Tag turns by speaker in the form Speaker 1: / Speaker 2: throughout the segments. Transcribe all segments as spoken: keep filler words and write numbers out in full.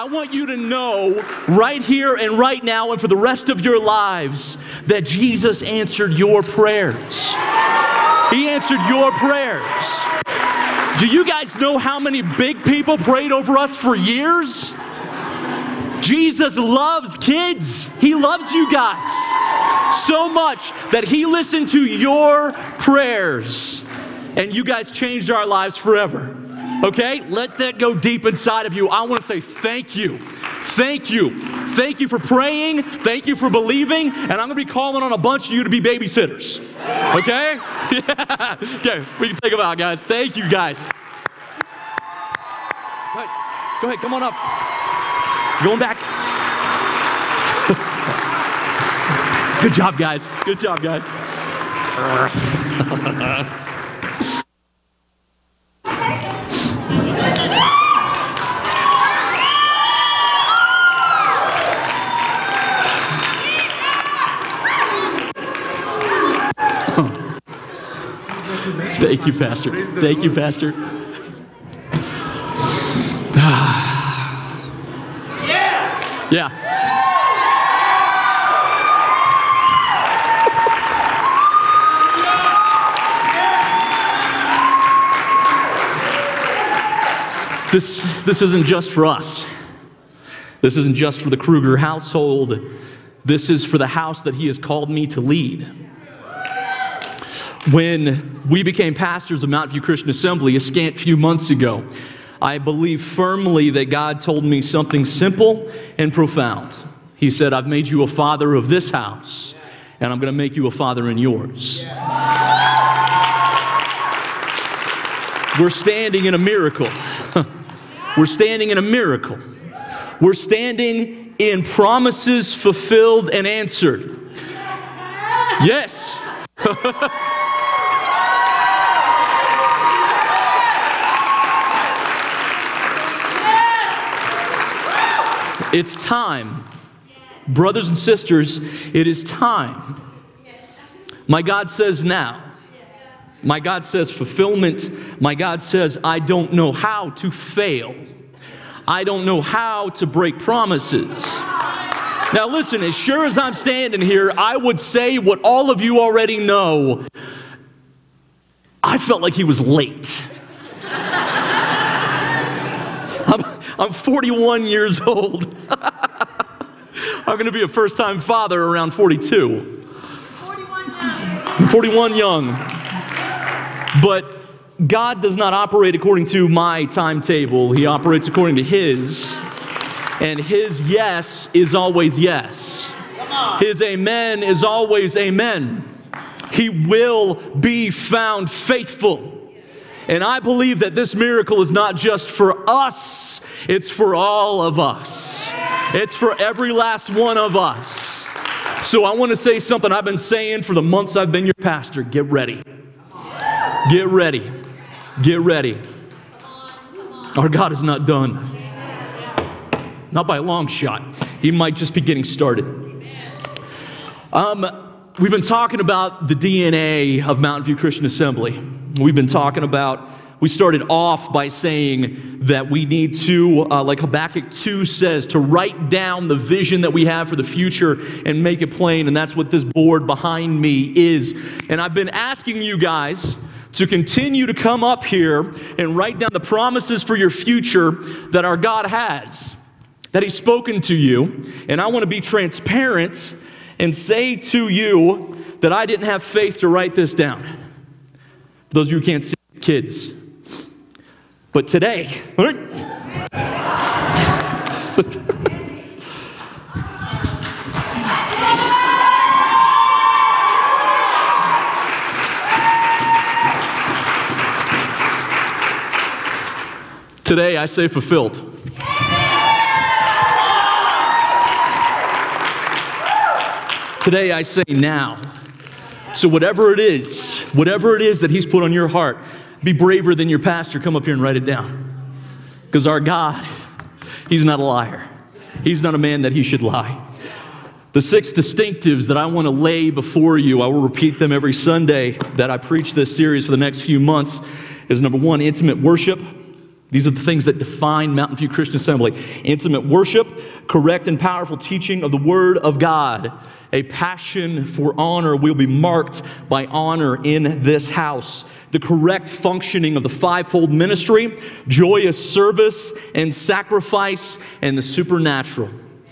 Speaker 1: I want you to know right here and right now and for the rest of your lives that Jesus answered your prayers. He answered your prayers. Do you guys know how many big people prayed over us for years? Jesus loves kids. He loves you guys so much that he listened to your prayers. And you guys changed our lives forever. Okay? Let that go deep inside of you. I want to say thank you. Thank you. Thank you for praying. Thank you for believing. And I'm going to be calling on a bunch of you to be babysitters. Okay? Yeah. Okay, we can take them out, guys. Thank you, guys. Go ahead. Go ahead. Come on up. Going back. Good job, guys. Good job, guys. Thank you, Pastor. Thank you, Pastor. Yeah. This, this isn't just for us. This isn't just for the Krueger household. This is for the house that he has called me to lead. When we became pastors of Mountain View Christian Assembly a scant few months ago, I believe firmly that God told me something simple and profound. He said, I've made you a father of this house, and I'm going to make you a father in yours. We're standing in a miracle. We're standing in a miracle. We're standing in promises fulfilled and answered. Yes. It's time. Brothers and sisters, it is time. My God says now. My God says fulfillment. My God says I don't know how to fail. I don't know how to break promises. Now listen, as sure as I'm standing here, I would say what all of you already know. I felt like he was late. I'm, I'm forty-one years old. I'm going to be a first-time father around forty-two. forty-one young. forty-one young. But God does not operate according to my timetable. He operates according to His. And His yes is always yes. His amen is always amen. He will be found faithful. And I believe that this miracle is not just for us, it's for all of us. It's for every last one of us. So I want to say something I've been saying for the months I've been your pastor. Get ready. Get ready. Get ready. Our God is not done. Not by a long shot. He might just be getting started. Um, we've been talking about the D N A of Mountain View Christian Assembly. We've been talking about, we started off by saying that we need to, uh, like Habakkuk two says, to write down the vision that we have for the future and make it plain. And that's what this board behind me is. And I've been asking you guys to continue to come up here and write down the promises for your future that our God has, that He's spoken to you. And I want to be transparent and say to you that I didn't have faith to write this down. For those of you who can't see, kids. But today, today I say fulfilled. Today I say now. So whatever it is, whatever it is that He's put on your heart, be braver than your pastor. Come up here and write it down. Because our God, He's not a liar. He's not a man that He should lie. The six distinctives that I want to lay before you, I will repeat them every Sunday that I preach this series for the next few months, is number one, intimate worship. These are the things that define Mountain View Christian Assembly. Intimate worship, correct and powerful teaching of the Word of God. A passion for honor will be marked by honor in this house. The correct functioning of the fivefold ministry, joyous service and sacrifice, and the supernatural.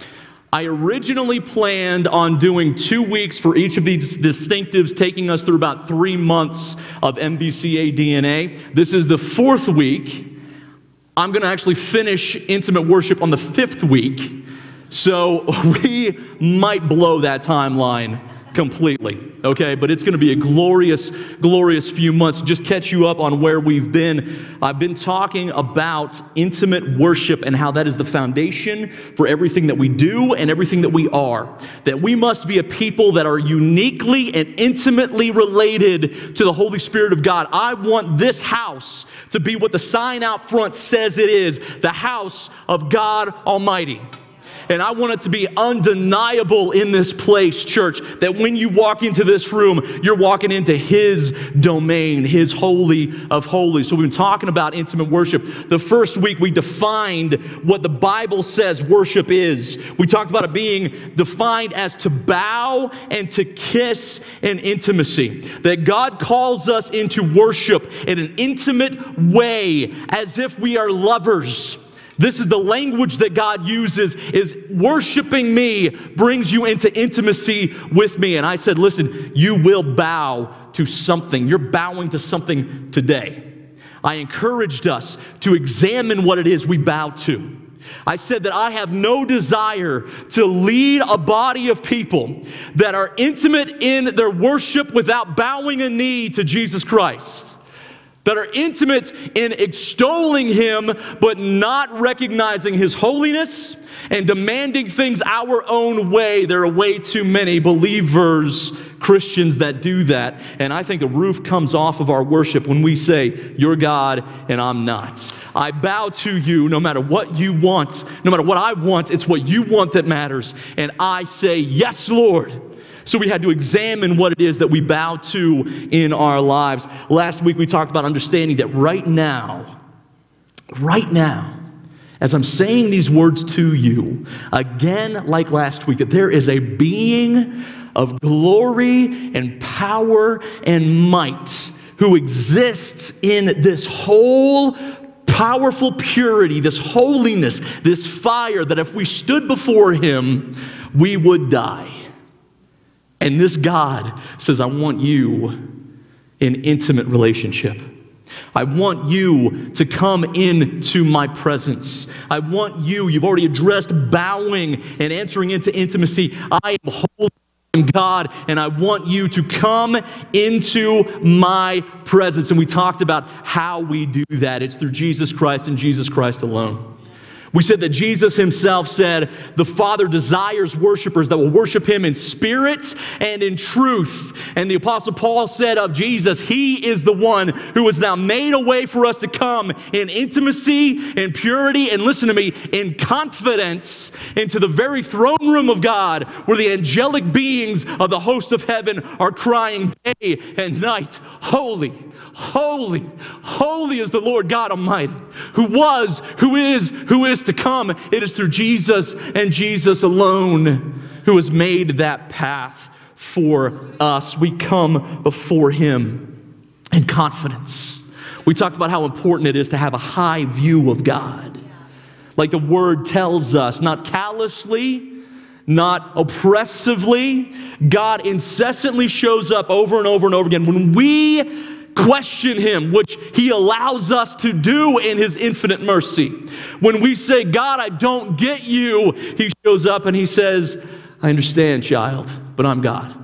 Speaker 1: I originally planned on doing two weeks for each of these distinctives, taking us through about three months of M V C A D N A. This is the fourth week. I'm going to actually finish intimate worship on the fifth week, so we might blow that timeline completely, okay? But it's going to be a glorious, glorious few months. Just catch you up on where we've been. I've been talking about intimate worship and how that is the foundation for everything that we do and everything that we are. That we must be a people that are uniquely and intimately related to the Holy Spirit of God. I want this house to be what the sign out front says it is, the house of God Almighty. And I want it to be undeniable in this place, church, that when you walk into this room, you're walking into His domain, His holy of holies. So we've been talking about intimate worship. The first week, we defined what the Bible says worship is. We talked about it being defined as to bow and to kiss in intimacy. That God calls us into worship in an intimate way, as if we are lovers. This is the language that God uses, is worshiping me brings you into intimacy with me. And I said, listen, you will bow to something. You're bowing to something today. I encouraged us to examine what it is we bow to. I said that I have no desire to lead a body of people that are intimate in their worship without bowing a knee to Jesus Christ. That are intimate in extolling Him, but not recognizing His holiness and demanding things our own way. There are way too many believers, Christians, that do that. And I think the roof comes off of our worship when we say, you're God and I'm not. I bow to you no matter what you want. No matter what I want, it's what you want that matters. And I say, yes, Lord. So we had to examine what it is that we bow to in our lives. Last week we talked about understanding that right now, right now, as I'm saying these words to you, again like last week, that there is a being of glory and power and might who exists in this whole powerful purity, this holiness, this fire, that if we stood before Him, we would die. And this God says, I want you in intimate relationship. I want you to come into my presence. I want you, you've already addressed bowing and entering into intimacy. I am holy, I am God, and I want you to come into my presence. And we talked about how we do that. It's through Jesus Christ and Jesus Christ alone. We said that Jesus Himself said, the Father desires worshipers that will worship Him in spirit and in truth. And the Apostle Paul said of Jesus, He is the one who has now made a way for us to come in intimacy, in purity, and listen to me, in confidence into the very throne room of God, where the angelic beings of the host of heaven are crying day and night, holy, holy, holy is the Lord God Almighty, who was, who is, who is to come. It is through Jesus and Jesus alone who has made that path for us. We come before Him in confidence. We talked about how important it is to have a high view of God. Like the Word tells us, not callously, not oppressively. God incessantly shows up over and over and over again. When we question Him, which He allows us to do in His infinite mercy. When we say, God, I don't get you, He shows up and He says, I understand, child, but I'm God.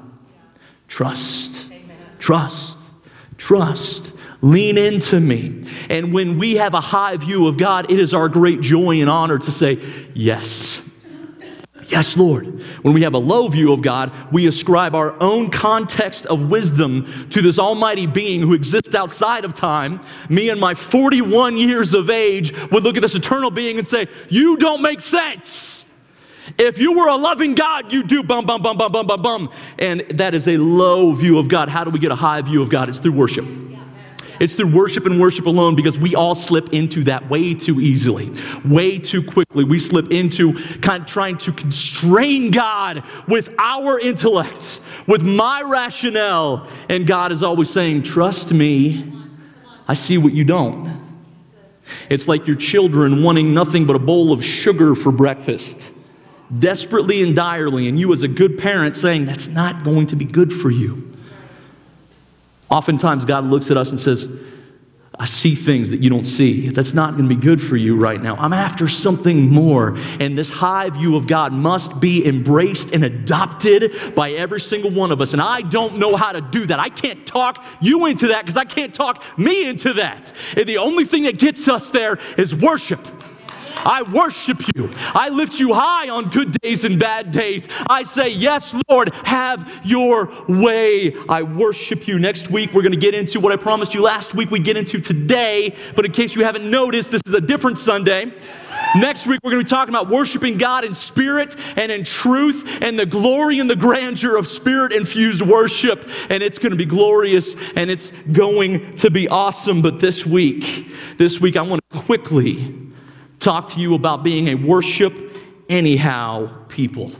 Speaker 1: Trust, Amen. trust, trust. Lean into me. And when we have a high view of God, it is our great joy and honor to say, yes. Yes, Lord. When we have a low view of God, we ascribe our own context of wisdom to this almighty being who exists outside of time. Me and my forty-one years of age would look at this eternal being and say, you don't make sense. If you were a loving God, you do bum, bum, bum, bum, bum, bum, bum. And that is a low view of God. How do we get a high view of God? It's through worship. It's through worship and worship alone, because we all slip into that way too easily, way too quickly. We slip into kind of trying to constrain God with our intellect, with my rationale. And God is always saying, trust me, I see what you don't. It's like your children wanting nothing but a bowl of sugar for breakfast, desperately and direly, and you as a good parent saying, that's not going to be good for you. Oftentimes, God looks at us and says, I see things that you don't see. That's not going to be good for you right now. I'm after something more. And this high view of God must be embraced and adopted by every single one of us. And I don't know how to do that. I can't talk you into that because I can't talk me into that. And the only thing that gets us there is worship. I worship you. I lift you high on good days and bad days. I say, yes, Lord, have your way. I worship you. Next week, we're going to get into what I promised you last week we get into today. But in case you haven't noticed, this is a different Sunday. Next week, we're going to be talking about worshiping God in spirit and in truth and the glory and the grandeur of spirit-infused worship. And it's going to be glorious and it's going to be awesome. But this week, this week, I want to quickly talk to you about being a worship anyhow people.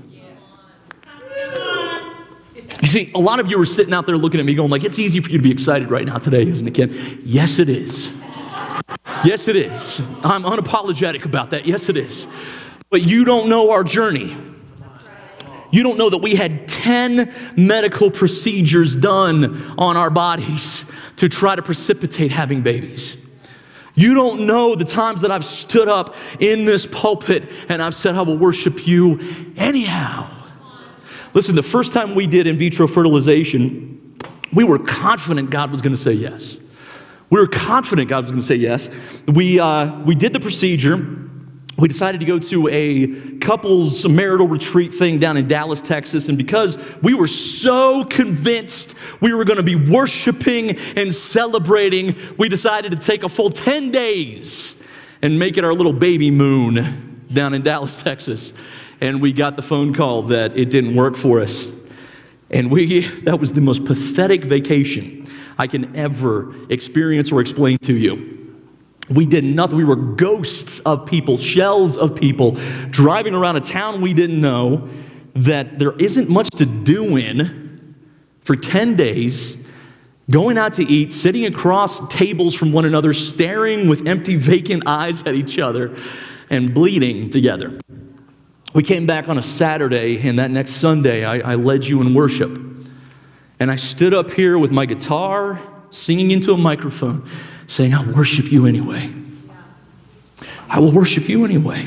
Speaker 1: You see, a lot of you are sitting out there looking at me going like, it's easy for you to be excited right now today, isn't it, Ken? Yes, it is. Yes, it is. I'm unapologetic about that. Yes, it is. But you don't know our journey. You don't know that we had ten medical procedures done on our bodies to try to precipitate having babies. You don't know the times that I've stood up in this pulpit and I've said, I will worship you anyhow. Listen, the first time we did in vitro fertilization, we were confident God was going to say yes. We were confident God was going to say yes. We, uh, we did the procedure. We decided to go to a couples marital retreat thing down in Dallas, Texas. And because we were so convinced we were going to be worshiping and celebrating, we decided to take a full ten days and make it our little baby moon down in Dallas, Texas. And we got the phone call that it didn't work for us. And we that was the most pathetic vacation I can ever experience or explain to you. We did nothing. We were ghosts of people, shells of people, driving around a town we didn't know that there isn't much to do in for ten days, going out to eat, sitting across tables from one another, staring with empty, vacant eyes at each other, and bleeding together. We came back on a Saturday, and that next Sunday, I, I led you in worship. And I stood up here with my guitar, singing into a microphone, saying, I'll worship you anyway. I will worship you anyway.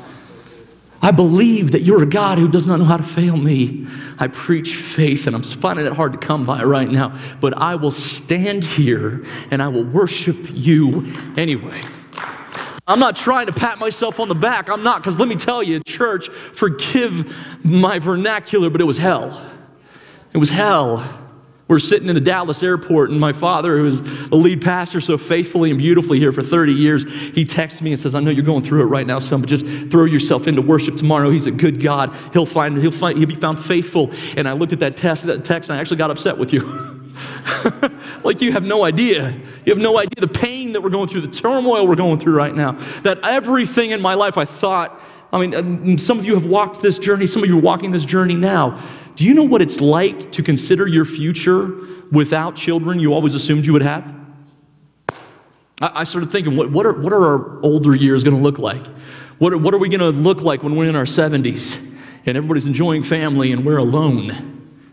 Speaker 1: I believe that you're a God who does not know how to fail me. I preach faith, and I'm finding it hard to come by right now, but I will stand here and I will worship you anyway. I'm not trying to pat myself on the back. I'm not, because let me tell you, church, forgive my vernacular, but it was hell. It was hell. We're sitting in the Dallas airport, and my father, who was a lead pastor so faithfully and beautifully here for thirty years, he texts me and says, I know you're going through it right now, son, but just throw yourself into worship tomorrow. He's a good God. He'll find, he'll find, he'll be found faithful. And I looked at that text, that text, and I actually got upset with you. Like, you have no idea. You have no idea the pain that we're going through, the turmoil we're going through right now. That everything in my life I thought, I mean, some of you have walked this journey. Some of you are walking this journey now. Do you know what it's like to consider your future without children you always assumed you would have? I, I started thinking, what, what, are, what are our older years going to look like? What are, what are we going to look like when we're in our seventies and everybody's enjoying family and we're alone?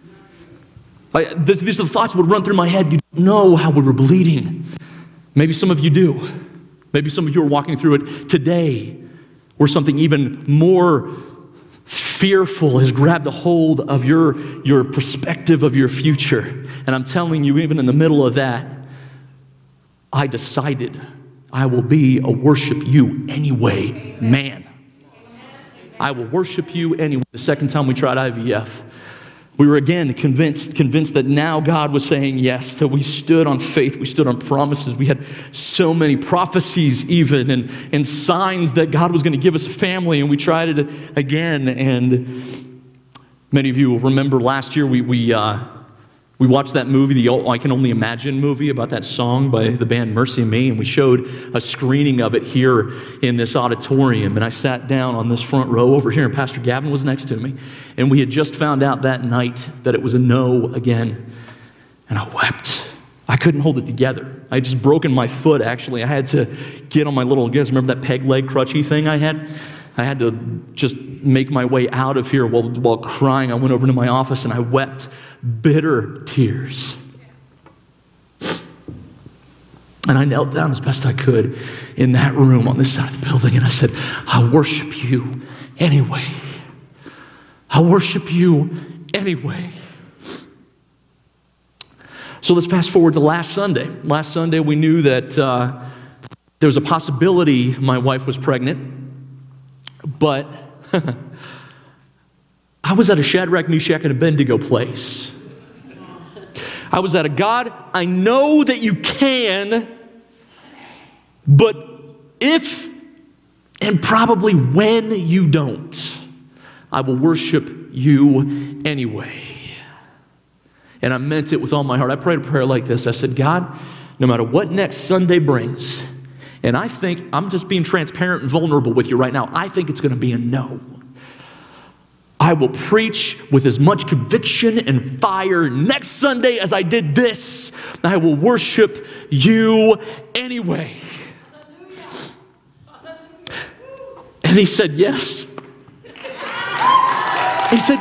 Speaker 1: I, these, these are the thoughts that would run through my head. You don't know how we were bleeding. Maybe some of you do. Maybe some of you are walking through it today, or something even more fearful has grabbed a hold of your, your perspective of your future. And I'm telling you, even in the middle of that, I decided I will be a worship you anyway man. I will worship you anyway. The second time we tried I V F, we were again convinced, convinced that now God was saying yes, that we stood on faith, we stood on promises. We had so many prophecies even and, and signs that God was going to give us a family, and we tried it again. And many of you will remember last year we, we, uh, We watched that movie, the I Can Only Imagine movie about that song by the band Mercy Me, and we showed a screening of it here in this auditorium. And I sat down on this front row over here, and Pastor Gavin was next to me. And we had just found out that night that it was a no again. And I wept. I couldn't hold it together. I had just broken my foot, actually. I had to get on my little, you guys remember that peg leg crutchy thing I had? I had to just make my way out of here while, while crying. I went over to my office and I wept bitter tears. And I knelt down as best I could in that room on this side of the building, and I said, I worship you anyway. I worship you anyway. So let's fast forward to last Sunday. Last Sunday we knew that uh, there was a possibility my wife was pregnant. But I was at a Shadrach, Meshach, and Abednego place. I was at a God, I know that you can, but if and probably when you don't, I will worship you anyway. And I meant it with all my heart. I prayed a prayer like this. I said, God, no matter what next Sunday brings, and I think, I'm just being transparent and vulnerable with you right now, I think it's going to be a no. I will preach with as much conviction and fire next Sunday as I did this. I will worship you anyway. And he said yes. He said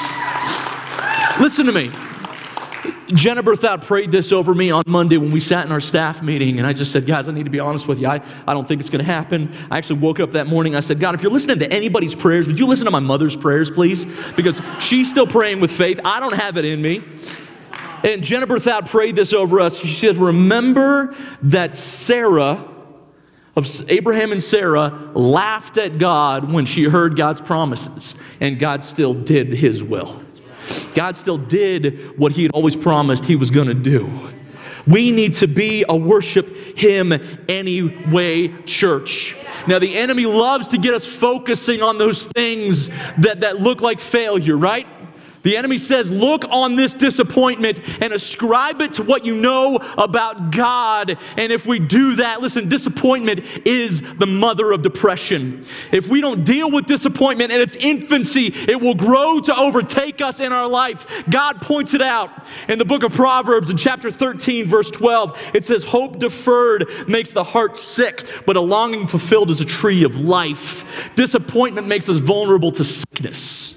Speaker 1: yes. Listen to me. Jenna Berthoud prayed this over me on Monday when we sat in our staff meeting, and I just said, guys, I need to be honest with you. I, I don't think it's going to happen. I actually woke up that morning. I said, God, if you're listening to anybody's prayers, would you listen to my mother's prayers, please? Because she's still praying with faith. I don't have it in me. And Jenna Berthoud prayed this over us. She said, remember that Sarah, of Abraham and Sarah, laughed at God when she heard God's promises, and God still did his will. God still did what he had always promised he was going to do. We need to be a worship him anyway church. Now, the enemy loves to get us focusing on those things that, that look like failure, right? The enemy says, look on this disappointment and ascribe it to what you know about God. And if we do that, listen, disappointment is the mother of depression. If we don't deal with disappointment in its infancy, it will grow to overtake us in our life. God points it out in the book of Proverbs in chapter thirteen, verse twelve. It says, hope deferred makes the heart sick, but a longing fulfilled is a tree of life. Disappointment makes us vulnerable to sickness.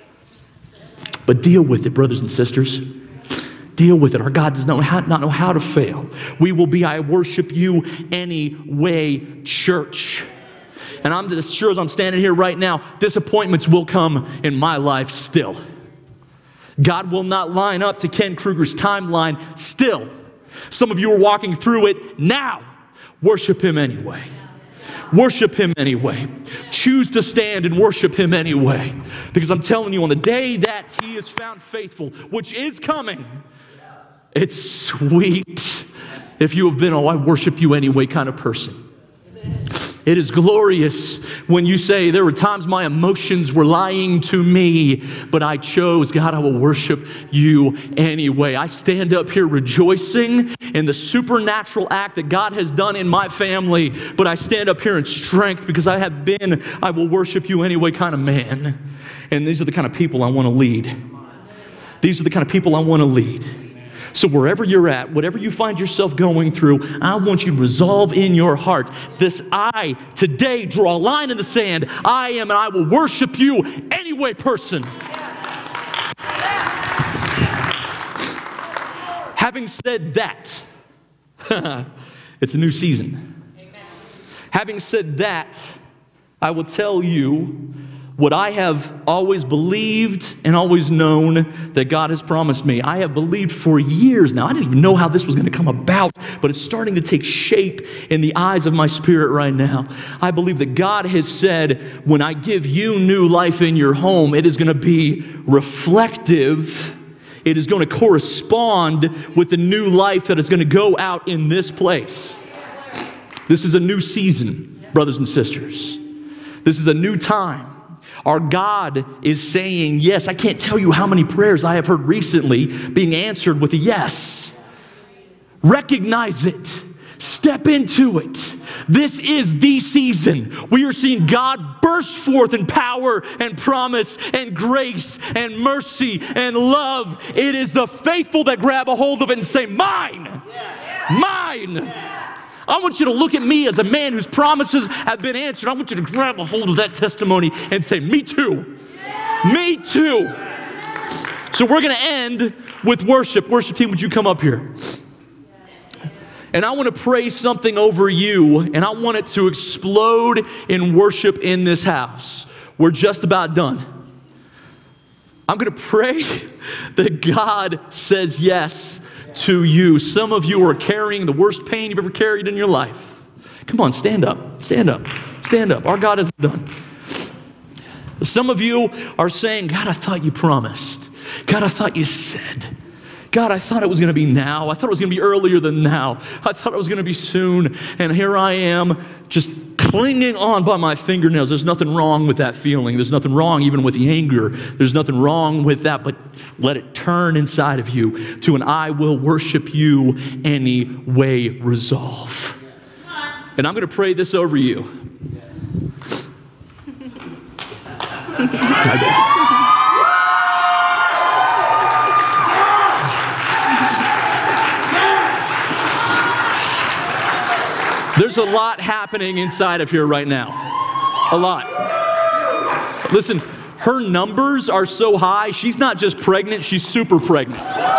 Speaker 1: But deal with it, brothers and sisters. Deal with it. Our God does not know how, not know how to fail. We will be, I worship you anyway, church. And I'm as sure as I'm standing here right now, disappointments will come in my life still. God will not line up to Ken Krueger's timeline still. Some of you are walking through it now. Worship him anyway. Worship him anyway. Choose to stand and worship him anyway. Because I'm telling you, on the day that he is found faithful, which is coming, it's sweet if you have been, oh, I worship you anyway kind of person. It is glorious when you say, there were times my emotions were lying to me, but I chose, God, I will worship you anyway. I stand up here rejoicing in the supernatural act that God has done in my family, but I stand up here in strength because I have been, I will worship you anyway kind of man. And these are the kind of people I want to lead. These are the kind of people I want to lead. So wherever you're at, whatever you find yourself going through, I want you to resolve in your heart this I today draw a line in the sand. I am and I will worship you anyway person. Having said that, it's a new season. Having said that, I will tell you what I have always believed and always known that God has promised me. I have believed for years now. I didn't even know how this was going to come about, but it's starting to take shape in the eyes of my spirit right now. I believe that God has said, when I give you new life in your home, it is going to be reflective. It is going to correspond with the new life that is going to go out in this place. This is a new season, brothers and sisters. This is a new time. Our God is saying yes. I can't tell you how many prayers I have heard recently being answered with a yes. Recognize it. Step into it. This is the season. We are seeing God burst forth in power and promise and grace and mercy and love. It is the faithful that grab a hold of it and say, mine, mine. I want you to look at me as a man whose promises have been answered. I want you to grab a hold of that testimony and say, me too. Me too. So we're going to end with worship. Worship team, would you come up here? And I want to pray something over you, and I want it to explode in worship in this house. We're just about done. I'm going to pray that God says yes to you. Some of you are carrying the worst pain you've ever carried in your life. Come on, stand up, stand up, stand up. Our God is done. Some of you are saying, God, I thought you promised. God, I thought you said. God, I thought it was going to be now. I thought it was going to be earlier than now. I thought it was going to be soon. And here I am just clinging on by my fingernails. There's nothing wrong with that feeling. There's nothing wrong even with the anger. There's nothing wrong with that, but let it turn inside of you to an I will worship you anyway resolve. And I'm going to pray this over you. There's a lot happening inside of here right now. A lot. Listen, her numbers are so high, she's not just pregnant, she's super pregnant.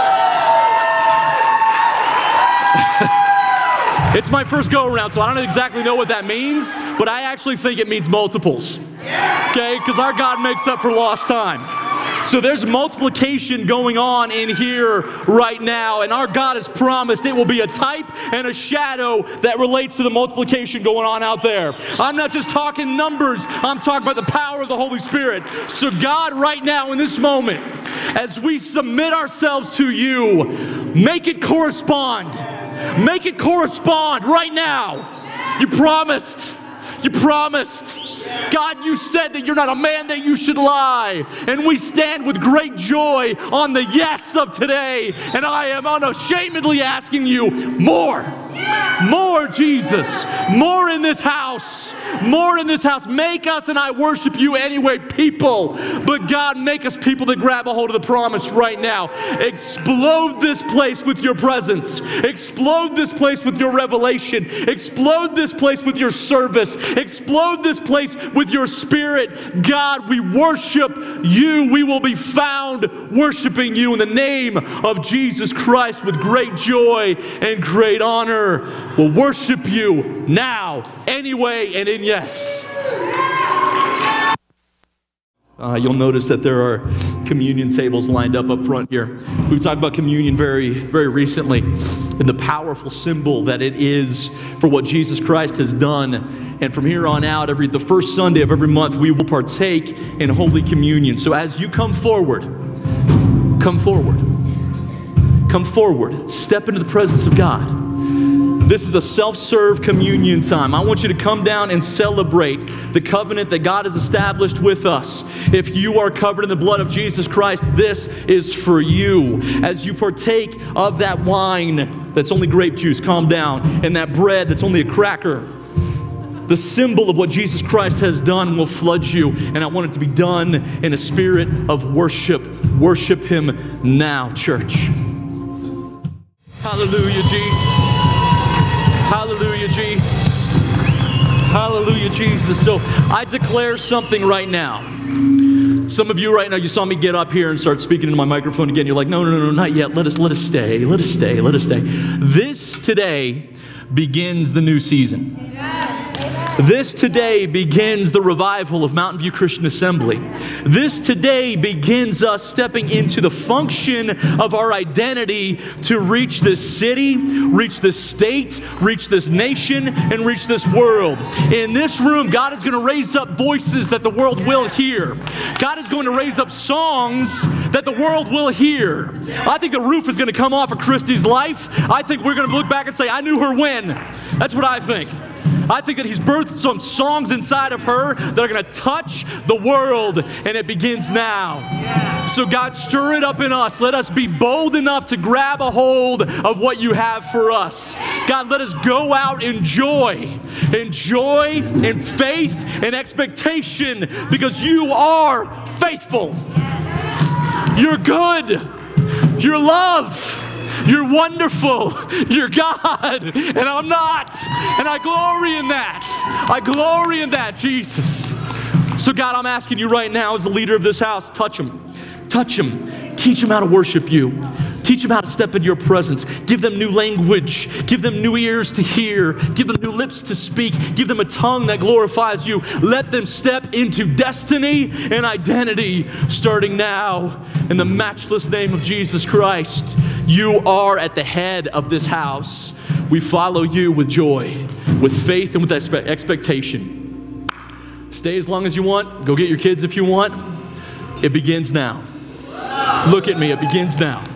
Speaker 1: It's my first go around, so I don't exactly know what that means, but I actually think it means multiples. Okay? Because our God makes up for lost time. So there's multiplication going on in here right now, and our God has promised it will be a type and a shadow that relates to the multiplication going on out there. I'm not just talking numbers, I'm talking about the power of the Holy Spirit. So God, right now in this moment, as we submit ourselves to you, make it correspond. Make it correspond right now. You promised. You promised. God, you said that you're not a man that you should lie. And we stand with great joy on the yes of today. And I am unashamedly asking you more. More, Jesus. More in this house. More in this house. Make us, and I worship you anyway, people. But God, make us people that grab a hold of the promise right now. Explode this place with your presence. Explode this place with your revelation. Explode this place with your service. Explode this place with your spirit. God, we worship you. We will be found worshiping you in the name of Jesus Christ with great joy and great honor. We'll worship you now, anyway, and in yes. Uh, you'll notice that there are communion tables lined up up front here. We've talked about communion very, very recently and the powerful symbol that it is for what Jesus Christ has done. And from here on out, every the first Sunday of every month, we will partake in Holy Communion. So as you come forward, come forward. Come forward. Step into the presence of God. This is a self-serve communion time. I want you to come down and celebrate the covenant that God has established with us. If you are covered in the blood of Jesus Christ, this is for you. As you partake of that wine that's only grape juice, calm down, and that bread that's only a cracker, the symbol of what Jesus Christ has done will flood you, and I want it to be done in a spirit of worship. Worship Him now, church. Hallelujah, Jesus. Hallelujah, Jesus. Hallelujah, Jesus. So I declare something right now. Some of you right now, you saw me get up here and start speaking into my microphone again. You're like, no, no, no, no, not yet. Let us, let us stay. Let us stay. Let us stay. This today begins the new season. This today begins the revival of Mountain View Christian Assembly. This today begins us stepping into the function of our identity to reach this city, reach this state, reach this nation, and reach this world. In this room, God is going to raise up voices that the world will hear. God is going to raise up songs that the world will hear. I think the roof is going to come off of Christy's life. I think we're going to look back and say, I knew her when. That's what I think. I think that he's birthed some songs inside of her that are going to touch the world, and it begins now. Yeah. So God, stir it up in us. Let us be bold enough to grab a hold of what you have for us. God, let us go out in joy, in joy, in faith, and expectation, because you are faithful. You're good. You're love. You're wonderful. You're God. And I'm not. And I glory in that. I glory in that, Jesus. So God, I'm asking you right now as the leader of this house, touch them. Touch them. Teach them how to worship you. Teach them how to step into your presence. Give them new language. Give them new ears to hear. Give them new lips to speak. Give them a tongue that glorifies you. Let them step into destiny and identity starting now. In the matchless name of Jesus Christ, you are at the head of this house. We follow you with joy, with faith, and with expe- expectation. Stay as long as you want. Go get your kids if you want. It begins now. Look at me. It begins now.